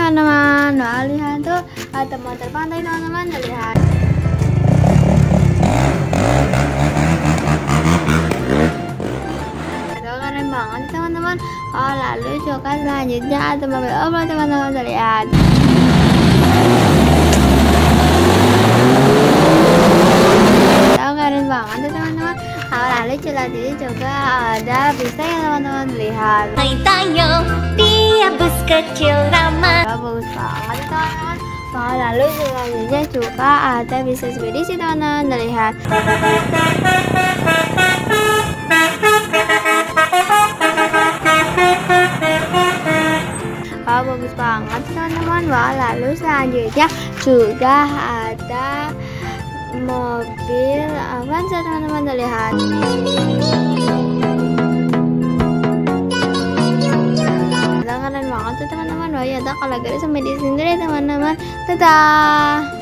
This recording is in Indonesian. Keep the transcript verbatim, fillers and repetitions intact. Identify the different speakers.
Speaker 1: teman-teman. Wah, lihat tuh ada motor pantai teman-teman, lihat. Itu keren banget teman-teman. Oh, lalu juga selanjutnya ada mobil off-road teman-teman, lihat. Tahu keren banget tuh teman-teman. Oh, lalu celah ini juga ada bisa ya teman-teman, lihat.
Speaker 2: Hai tayo, dia bus kecil ramah.
Speaker 1: Oh, bagus banget teman-teman. Oh, lalu selanjutnya juga ada bisa ekspedisi teman-teman, lihat. Oh, bagus banget teman-teman. Wah, lalu selanjutnya juga ada mobil Avanza teman-teman, lihat. Keren banget tuh teman-teman. Wah, ya udah kalau gitu sampai di sini deh teman-teman. Dadah.